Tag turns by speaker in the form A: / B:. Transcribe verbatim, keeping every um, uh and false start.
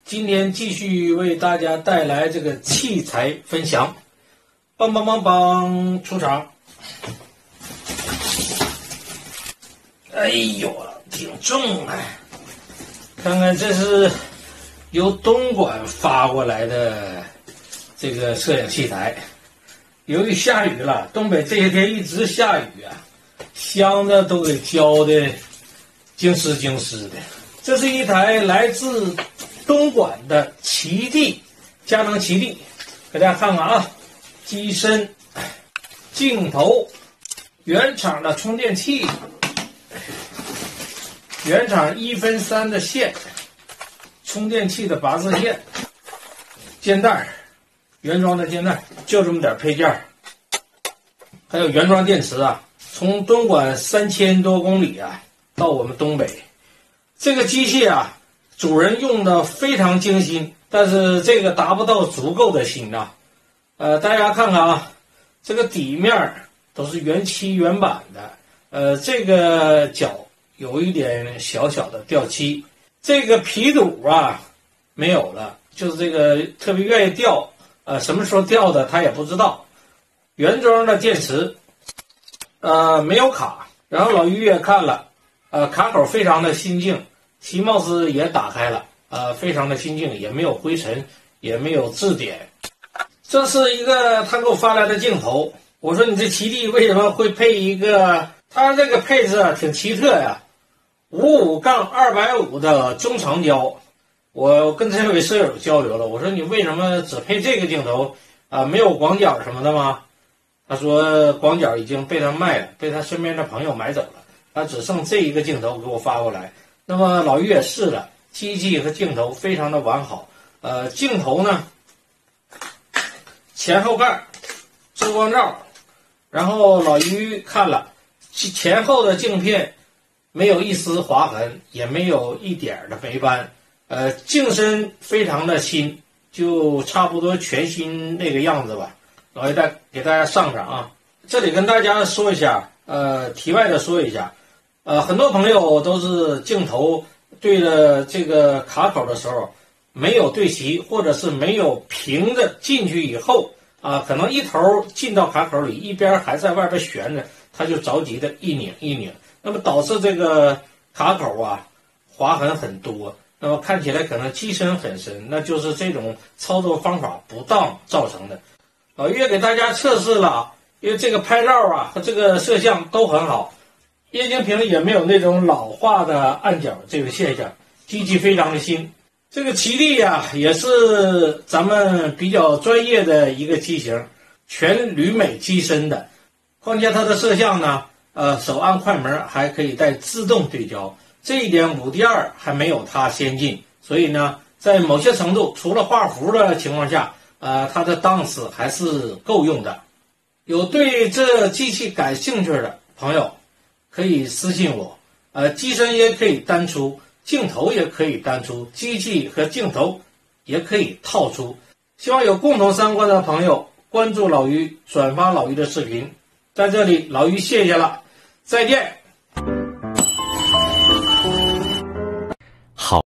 A: 今天继续为大家带来这个器材分享，梆梆梆梆出场。哎呦，挺重啊！看看这是由东莞发过来的这个摄影器材。由于下雨了，东北这些天一直下雨啊，箱子都给浇的精湿精湿的。这是一台来自东莞的奇地佳能奇地，给大家看看啊，机身、镜头、原厂的充电器、原厂一分三的线、充电器的拔刺线、肩带、原装的肩带，就这么点配件，还有原装电池啊，从东莞三千多公里啊到我们东北。这个机器啊，主人用的非常精心，但是这个达不到足够的心呐。呃，大家看看啊，这个底面都是原漆原版的，呃，这个角有一点小小的掉漆，这个皮堵啊没有了，就是这个特别愿意掉，呃，什么时候掉的他也不知道。原装的电池，呃，没有卡，然后老于也看了。呃，卡口非常的新净，漆帽子也打开了，呃，非常的新净，也没有灰尘，也没有字典。这是一个他给我发来的镜头，我说你这奇地为什么会配一个？它这个配置啊挺奇特呀，五五杠二百五的中长焦。我跟这位舍友交流了，我说你为什么只配这个镜头啊、呃？没有广角什么的吗？他说广角已经被他卖了，被他身边的朋友买走了。他只剩这一个镜头给我发过来，那么老于也试了，机器和镜头非常的完好。呃，镜头呢，前后盖遮光罩，然后老于看了，前后的镜片没有一丝划痕，也没有一点的霉斑，呃，镜身非常的新，就差不多全新那个样子吧。老于再给大家上上啊，这里跟大家说一下，呃，题外的说一下。呃，很多朋友都是镜头对着这个卡口的时候没有对齐，或者是没有平着进去以后啊，可能一头进到卡口里，一边还在外边悬着，他就着急的一拧一拧，那么导致这个卡口啊划痕很多，那么看起来可能机身很深，那就是这种操作方法不当造成的。老于也给大家测试了，因为这个拍照啊和这个摄像都很好。液晶屏也没有那种老化的暗角这个现象，机器非常的新。这个奇地呀、啊，也是咱们比较专业的一个机型，全铝镁机身的。况且它的摄像呢，呃，手按快门还可以带自动对焦，这一点五 D 二还没有它先进。所以呢，在某些程度，除了画幅的情况下，呃，它的档次还是够用的。有对这机器感兴趣的朋友，可以私信我，呃，机身也可以单出，镜头也可以单出，机器和镜头也可以套出。希望有共同三观的朋友关注老于，转发老于的视频。在这里，老于谢谢了，再见。